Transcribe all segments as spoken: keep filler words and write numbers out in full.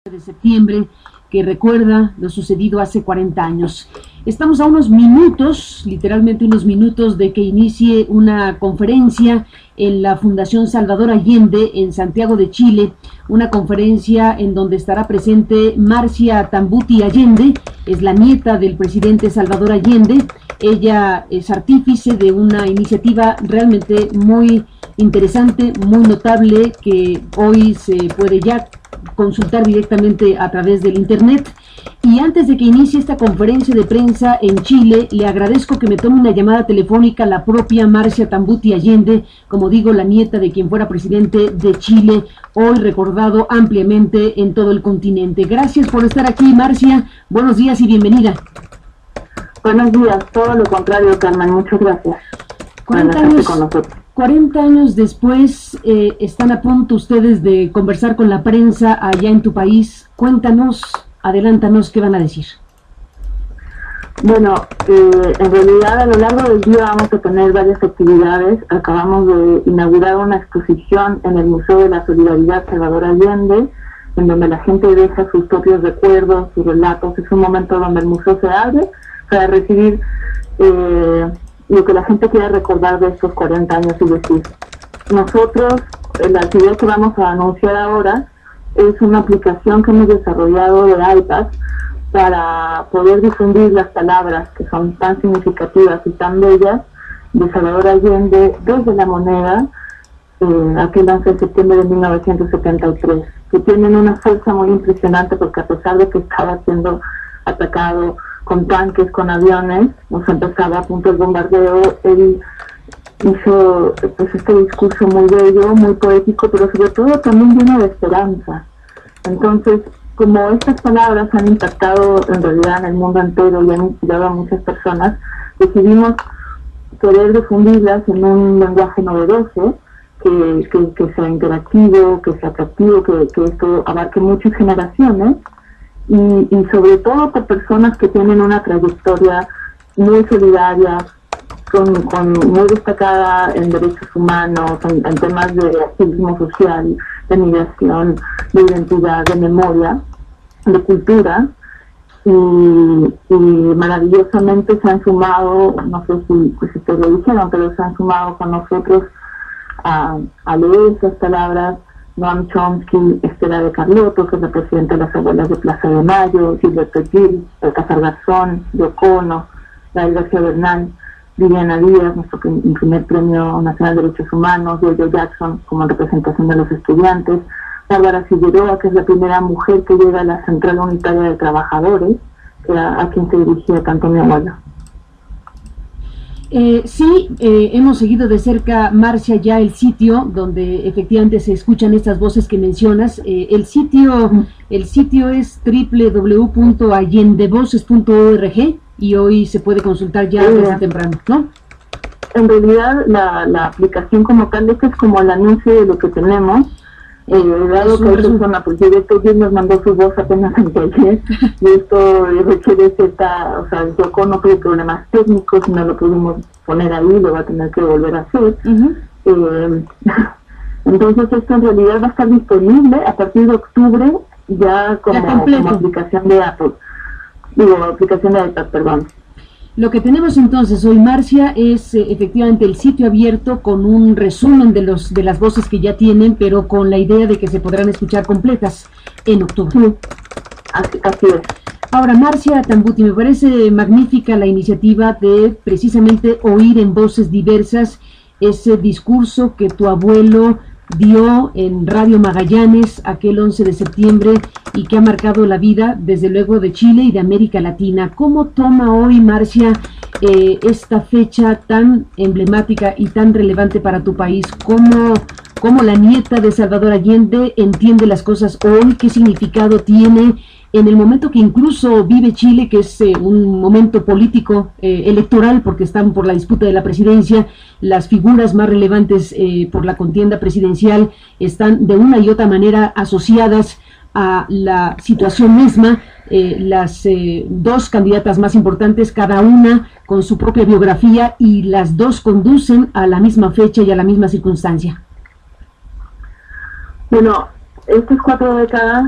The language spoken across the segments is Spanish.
de septiembre, que recuerda lo sucedido hace cuarenta años. Estamos a unos minutos, literalmente unos minutos, de que inicie una conferencia en la Fundación Salvador Allende en Santiago de Chile, una conferencia en donde estará presente Marcia Tambuti Allende, es la nieta del presidente Salvador Allende. Ella es artífice de una iniciativa realmente muy interesante, muy notable, que hoy se puede ya consultar directamente a través del internet. Y antes de que inicie esta conferencia de prensa en Chile, le agradezco que me tome una llamada telefónica la propia Marcia Tambuti Allende, como digo, la nieta de quien fuera presidente de Chile, hoy recordado ampliamente en todo el continente. Gracias por estar aquí, Marcia. Buenos días y bienvenida. Buenos días, todo lo contrario, Carmen, muchas gracias. cuarenta años, con nosotros. cuarenta años después, eh, están a punto ustedes de conversar con la prensa allá en tu país. Cuéntanos, adelántanos, ¿qué van a decir? Bueno, eh, en realidad a lo largo del día vamos a tener varias actividades. Acabamos de inaugurar una exposición en el Museo de la Solidaridad Salvador Allende, en donde la gente deja sus propios recuerdos, sus relatos. Es un momento donde el museo se abre para recibir eh, lo que la gente quiera recordar de estos cuarenta años y decir. Nosotros, la actividad que vamos a anunciar ahora es una aplicación que hemos desarrollado de iPad para poder difundir las palabras que son tan significativas y tan bellas de Salvador Allende desde La Moneda, eh, aquel once de septiembre de mil novecientos setenta y tres, que tienen una fuerza muy impresionante porque a pesar de que estaba siendo atacado con tanques, con aviones, nos empezaba a punto el bombardeo, él hizo pues este discurso muy bello, muy poético, pero sobre todo también lleno de esperanza. Entonces, como estas palabras han impactado en realidad en el mundo entero y han inspirado a muchas personas, decidimos querer difundirlas en un lenguaje novedoso, que, que, que sea interactivo, que sea atractivo, que, que esto abarque muchas generaciones, y, y sobre todo por personas que tienen una trayectoria muy solidaria, con, con muy destacada en derechos humanos, en, en temas de activismo social, de migración, de identidad, de memoria, de cultura, y, y maravillosamente se han sumado, no sé si, pues si te lo dijeron, pero se han sumado con nosotros a, a leer esas palabras Noam Chomsky, Estela de Carlotto, que es la presidenta de las abuelas de Plaza de Mayo, Gilberto Gil, Baltasar Garzón, Yoko Ono, Gael García Bernal, Viviana Díaz, nuestro primer premio nacional de derechos humanos, Jojo Jackson como representación de los estudiantes, Bárbara Figueroa, que es la primera mujer que llega a la Central Unitaria de Trabajadores, que era a quien se dirigía tanto mi abuela. Eh, sí, eh, hemos seguido de cerca, Marcia, ya el sitio donde efectivamente se escuchan estas voces que mencionas. Eh, el sitio el sitio es doble u doble u doble u punto allendevoces punto org y hoy se puede consultar ya desde sí, temprano, ¿no? En realidad la, la aplicación como tal, este es como el anuncio de lo que tenemos. Eh, dado que es una, porque Beto Gil nos mandó su voz apenas anteayer y esto requiere cierta, o sea, yo con no tuve problemas técnicos y no lo pudimos poner ahí, lo va a tener que volver a hacer. Uh-huh. eh, entonces esto en realidad va a estar disponible a partir de octubre ya como, ya como aplicación de Apple, digo, aplicación de iPad, perdón. Lo que tenemos entonces hoy, Marcia, es eh, efectivamente el sitio abierto con un resumen de los de las voces que ya tienen, pero con la idea de que se podrán escuchar completas en octubre. Sí, así, así es. Ahora, Marcia Tambuti, me parece magnífica la iniciativa de precisamente oír en voces diversas ese discurso que tu abuelo dio en Radio Magallanes aquel once de septiembre y que ha marcado la vida, desde luego, de Chile y de América Latina. ¿Cómo toma hoy, Marcia, eh, esta fecha tan emblemática y tan relevante para tu país? ¿Cómo, cómo la nieta de Salvador Allende entiende las cosas hoy? ¿Qué significado tiene en el momento que incluso vive Chile, que es eh, un momento político, eh, electoral, porque están por la disputa de la presidencia? Las figuras más relevantes eh, por la contienda presidencial están de una y otra manera asociadas a la situación misma. Eh, las eh, dos candidatas más importantes, cada una con su propia biografía, y las dos conducen a la misma fecha y a la misma circunstancia. Bueno, estas cuatro décadas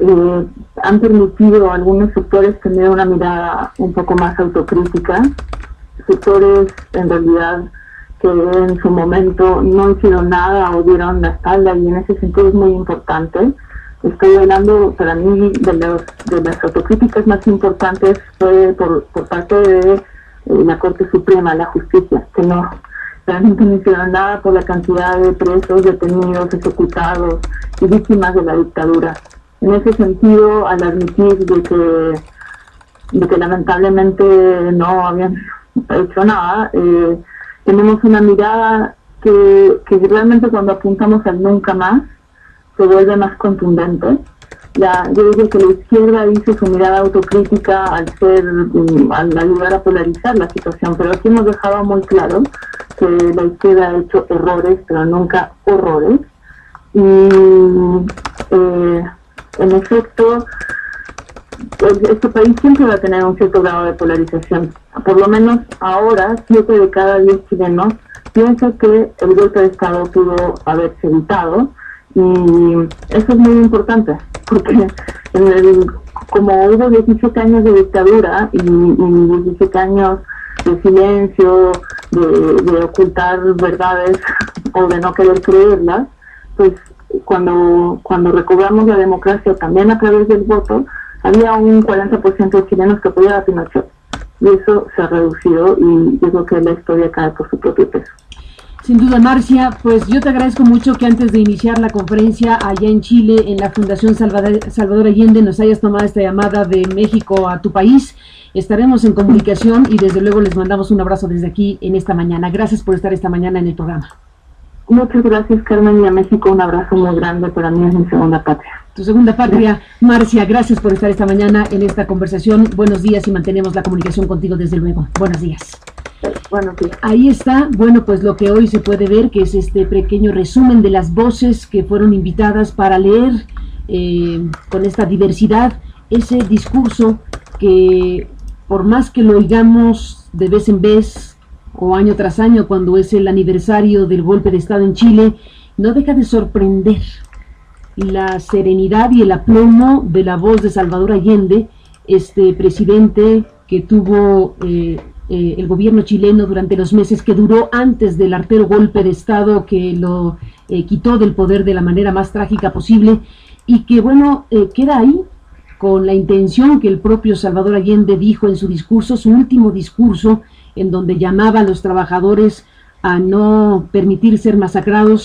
eh, han permitido a algunos sectores tener una mirada un poco más autocrítica, sectores en realidad que en su momento no hicieron nada o dieron la espalda, y en ese sentido es muy importante. Estoy hablando, para mí, de, los, de las autocríticas más importantes fue por, por parte de eh, la Corte Suprema, la justicia, que no realmente no hicieron nada por la cantidad de presos, detenidos, ejecutados y víctimas de la dictadura. En ese sentido, al admitir de que, de que lamentablemente no habían hecho nada, eh, tenemos una mirada que, que realmente cuando apuntamos al nunca más se vuelve más contundente. La, yo digo que la izquierda hizo su mirada autocrítica al ser, al ayudar a polarizar la situación, pero aquí hemos dejado muy claro que la izquierda ha hecho errores, pero nunca horrores. Y eh, en efecto, este país siempre va a tener un cierto grado de polarización. Por lo menos ahora, siete de cada diez chilenos piensan que el golpe de Estado pudo haberse evitado, y eso es muy importante, porque en el, como hubo diecisiete años de dictadura y, y diecisiete años de silencio, de, de ocultar verdades o de no querer creerlas, pues cuando, cuando recobramos la democracia también a través del voto, había un cuarenta por ciento de chilenos que apoyaban a Pinochet, y eso se ha reducido, y yo creo que la historia cae por su propio peso. Sin duda, Marcia, pues yo te agradezco mucho que antes de iniciar la conferencia allá en Chile, en la Fundación Salvador, Salvador Allende, nos hayas tomado esta llamada de México a tu país. Estaremos en comunicación y desde luego les mandamos un abrazo desde aquí en esta mañana. Gracias por estar esta mañana en el programa. Muchas gracias, Carmen, y a México un abrazo muy grande. Para mí es mi segunda patria. Tu segunda patria, Marcia, gracias por estar esta mañana en esta conversación. Buenos días y mantenemos la comunicación contigo desde luego. Buenos días. Buenos días. Ahí está, bueno, pues lo que hoy se puede ver, que es este pequeño resumen de las voces que fueron invitadas para leer eh, con esta diversidad ese discurso que, por más que lo oigamos de vez en vez o año tras año cuando es el aniversario del golpe de Estado en Chile, no deja de sorprender la serenidad y el aplomo de la voz de Salvador Allende, este presidente que tuvo eh, eh, el gobierno chileno durante los meses que duró antes del artero golpe de Estado que lo eh, quitó del poder de la manera más trágica posible, y que bueno, eh, queda ahí con la intención que el propio Salvador Allende dijo en su discurso, su último discurso, en donde llamaba a los trabajadores a no permitir ser masacrados,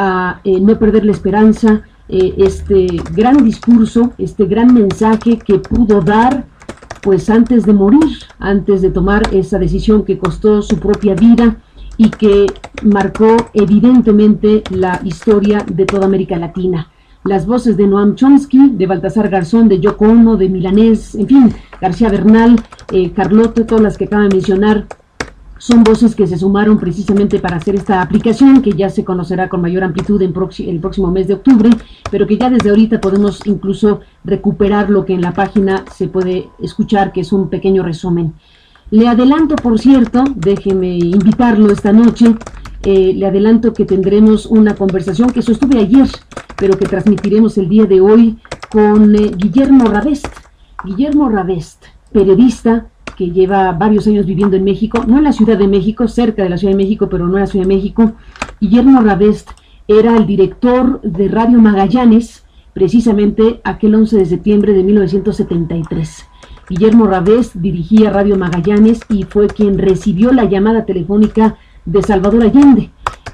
a eh, no perder la esperanza, eh, este gran discurso, este gran mensaje que pudo dar pues antes de morir, antes de tomar esa decisión que costó su propia vida y que marcó evidentemente la historia de toda América Latina. Las voces de Noam Chomsky, de Baltasar Garzón, de Yoko Ono, de Milanés, en fin, García Bernal, eh, Carlotto, todas las que acaba de mencionar, son voces que se sumaron precisamente para hacer esta aplicación, que ya se conocerá con mayor amplitud en el próximo mes de octubre, pero que ya desde ahorita podemos incluso recuperar lo que en la página se puede escuchar, que es un pequeño resumen. Le adelanto, por cierto, déjeme invitarlo esta noche, eh, le adelanto que tendremos una conversación que sostuve ayer, pero que transmitiremos el día de hoy con eh, Guillermo Ravest. Guillermo Ravest, periodista, que lleva varios años viviendo en México, no en la Ciudad de México, cerca de la Ciudad de México, pero no en la Ciudad de México. Guillermo Ravest era el director de Radio Magallanes, precisamente aquel once de septiembre de mil novecientos setenta y tres. Guillermo Ravest dirigía Radio Magallanes y fue quien recibió la llamada telefónica de Salvador Allende.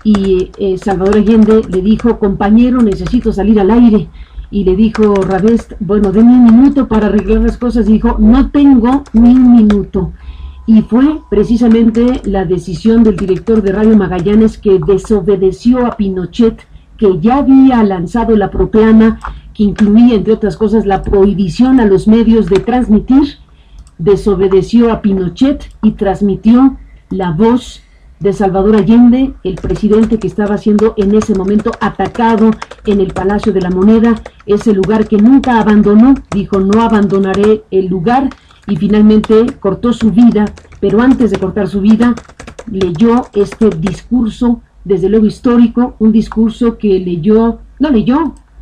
Y eh, Salvador Allende le dijo: compañero, necesito salir al aire. Y le dijo Ravest, bueno, denme un minuto para arreglar las cosas. Y dijo, no tengo ni un minuto. Y fue precisamente la decisión del director de Radio Magallanes, que desobedeció a Pinochet, que ya había lanzado la proclama que incluía, entre otras cosas, la prohibición a los medios de transmitir. Desobedeció a Pinochet y transmitió la voz de Salvador Allende, el presidente que estaba siendo en ese momento atacado en el Palacio de la Moneda, ese lugar que nunca abandonó. Dijo, no abandonaré el lugar, y finalmente cortó su vida, pero antes de cortar su vida leyó este discurso, desde luego histórico, un discurso que leyó, no leyó,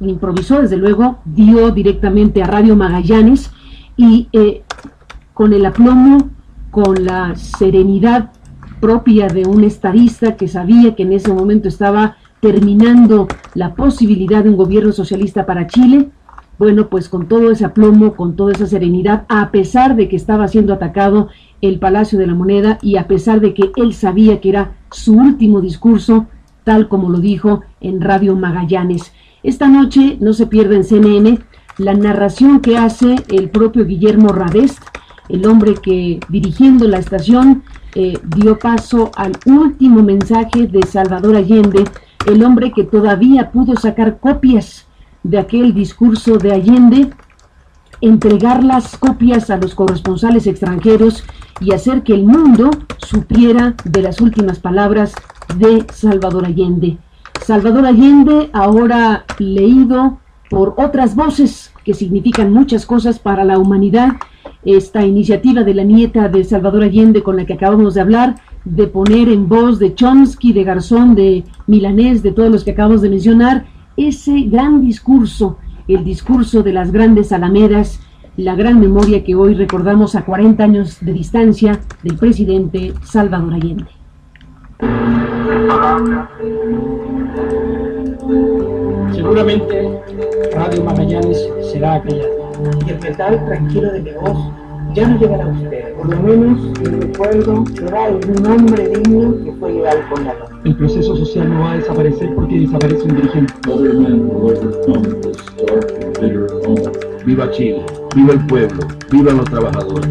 improvisó, desde luego, dio directamente a Radio Magallanes y eh, con el aplomo, con la serenidad propia de un estadista que sabía que en ese momento estaba terminando la posibilidad de un gobierno socialista para Chile, bueno, pues con todo ese aplomo, con toda esa serenidad, a pesar de que estaba siendo atacado el Palacio de la Moneda y a pesar de que él sabía que era su último discurso, tal como lo dijo en Radio Magallanes. Esta noche no se pierda en C N N la narración que hace el propio Guillermo Radest, el hombre que dirigiendo la estación eh, dio paso al último mensaje de Salvador Allende, el hombre que todavía pudo sacar copias de aquel discurso de Allende, entregar las copias a los corresponsales extranjeros y hacer que el mundo supiera de las últimas palabras de Salvador Allende. Salvador Allende, ahora leído por otras voces que significan muchas cosas para la humanidad, esta iniciativa de la nieta de Salvador Allende con la que acabamos de hablar, de poner en voz de Chomsky, de Garzón, de Milanés, de todos los que acabamos de mencionar, ese gran discurso, el discurso de las grandes alamedas, la gran memoria que hoy recordamos a cuarenta años de distancia del presidente Salvador Allende. Seguramente Radio Magallanes será aquella, y el metal tranquilo de mi voz ya no llegará a usted. Por lo menos el recuerdo será el de un hombre digno que fue leal con la paz. El proceso social no va a desaparecer porque desaparece un dirigente. Viva Chile, viva el pueblo, viva los trabajadores.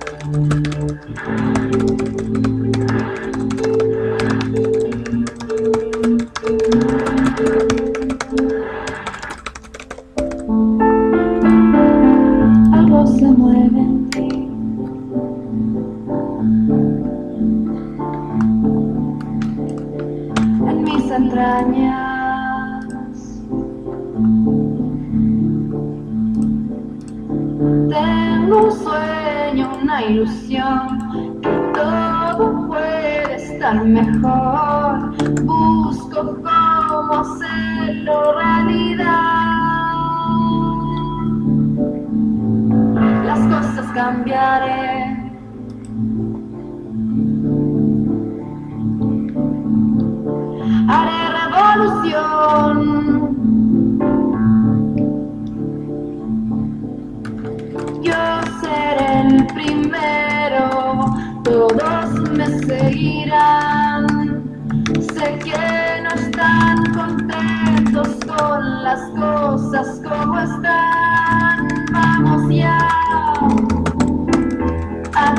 Algo se mueve en ti, en mis entrañas. Tengo un sueño, una ilusión, que todo puede estar mejor. Busco cómo hacerlo realidad. Las cosas cambiaré. Haré revolución. Yo seré el primero, todos me seguirán. Sé que no están contentos con las cosas como están. Vamos ya a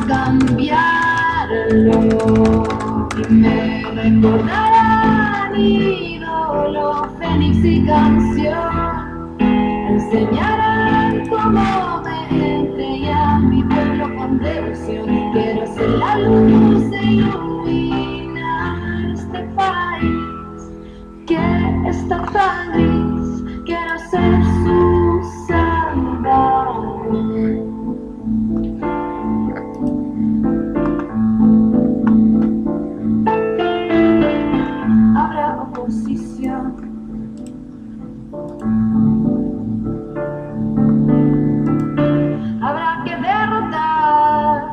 cambiarlo y me recordarán ídolo, fénix y canción. Enseñarán cómo me entregué a mi pueblo con devoción. Quiero ser la luz e iluminar este país que está tan gris. Quiero ser su salvador. Habrá oposición, habrá que derrotar.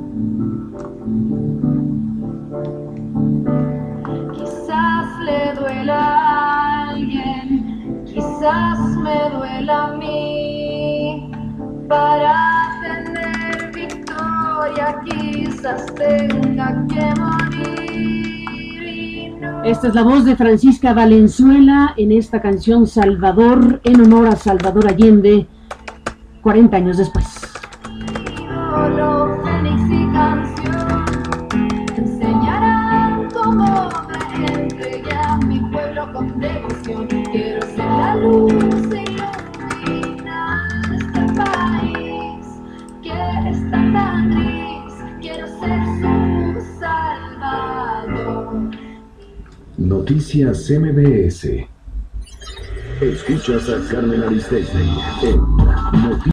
Quizás le duela a alguien, quizás me duela a mí. Para tener victoria quizás tenga que morir. No. Esta es la voz de Francisca Valenzuela en esta canción Salvador, en honor a Salvador Allende, cuarenta años después. Ídolo, fénix y canción, enseñarán cómo me entregué a mi pueblo con devoción. Quiero ser la luz e iluminar este país que está tan gris. Quiero ser su salvador. Noticias M B S. Escuchas a Carmen Aristegui en Noticias.